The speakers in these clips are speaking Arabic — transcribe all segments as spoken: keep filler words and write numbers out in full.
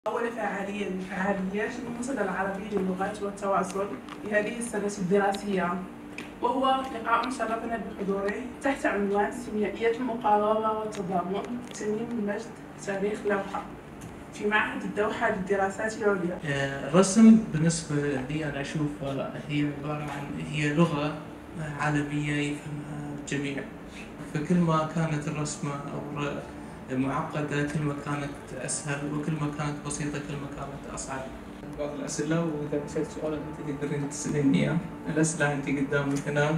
أول فعالية من فعاليات المنتدى العربي للغات والتواصل لهذه السنة الدراسية، وهو لقاء شرفنا بحضوره تحت عنوان ثنائية المقاومة والتضامن تميم المجد تاريخ لوحة في معهد الدوحة للدراسات العليا. الرسم بالنسبة لي أنا أشوفها هي عبارة عن هي لغة عالمية يفهمها الجميع، فكل ما كانت الرسمة أو معقدة كل ما كانت أسهل، وكل ما كانت بسيطة كل ما كانت أصعب. بعض الأسئلة وإذا نسيت سؤال أنت تقدرين تسأليني إياه. الأسئلة أنت قدامك هنا.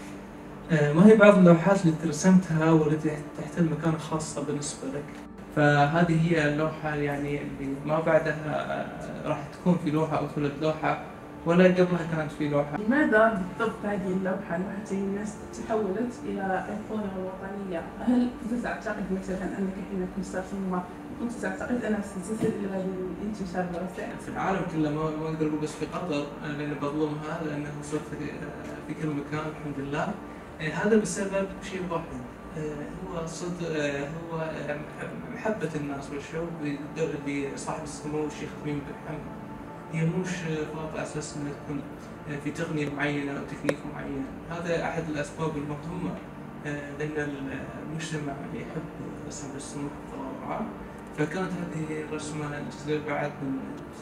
ما هي بعض اللوحات اللي رسمتها والتي تحتل مكانة خاصة بالنسبة لك؟ فهذه هي اللوحة يعني اللي ما بعدها راح تكون في لوحة أو ثلاث لوحة، ولا قبلها كانت في لوحة. لماذا بالضبط هذه اللوحة لوحتي الناس تحولت إلى أيقونة وطنية؟ هل كنت تعتقد مثلا أنك حين كنت ترسم كنت تعتقد أنها ستصل إلى الانتشار الواسع؟ في العالم كله، ما ما أقدر أقول بس في قطر لأن بظلمها، لأنها وصلت في كل مكان الحمد لله. هذا بسبب شيء واحد، هو صدق هو محبة الناس والشعوب لصاحب السمو الشيخ تميم بن حمد. هي مش فقط على أساس إنها تكون في تقنية معينة أو تكنيك معين، هذا أحد الأسباب المهمة، لأن المجتمع يحب صاحب السمو والرعاة. فكانت هذه الرسمة جزء بعد من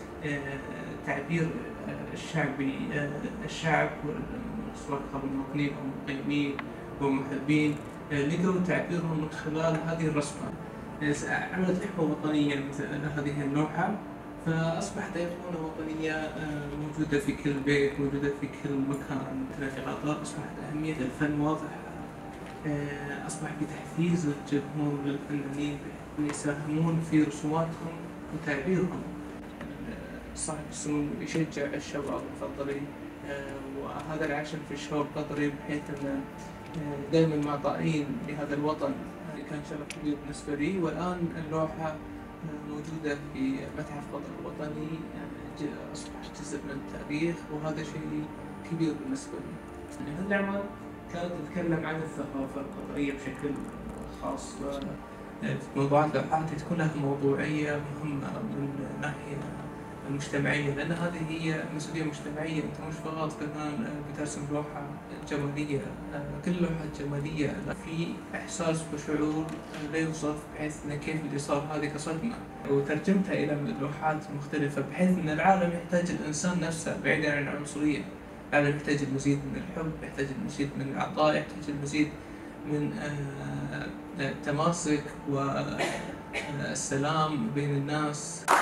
تعبير الشعبي الشعب سواء كانوا مواطنين أو مقيمين ومحبين، لقوا تعبيرهم من خلال هذه الرسمة. عملت إحوة وطنية مثل هذه اللوحة، فأصبحت أيقونة وطنية موجودة في كل بيت، موجودة في كل مكان. مثل في قطر أصبحت أهمية الفن واضحة، أصبح في تحفيز الجمهور للفنانين أن يساهمون في رسوماتهم وتعبيرهم. صاحب السمو يشجع الشباب المفضلين، وهذا العشم في الشباب القطري بحيث أن دائما معطائين لهذا الوطن. كان شرف كبير بالنسبة لي، والآن اللوحة موجودة في متحف قطر الوطني، أصبحت جزء من التاريخ، وهذا شيء كبير بالنسبة لي. هذه الأعمال كانت تتكلم عن الثقافة القطرية بشكل خاص، موضوعات لوحاتي تكون لها موضوعية مهمة من ناحية المجتمعية، لأن هذه هي مسؤولية مجتمعية. أنت مش فقط كمان بترسم لوحة جمالية، كل لوحة جمالية في إحساس وشعور لا يوصف، بحيث أن كيف اللي صار هذه كصدمة، وترجمتها إلى لوحات مختلفة بحيث أن العالم يحتاج الإنسان نفسه بعيدا عن العنصرية. العالم يحتاج المزيد من الحب، يحتاج المزيد من العطاء، يحتاج المزيد من التماسك والسلام بين الناس.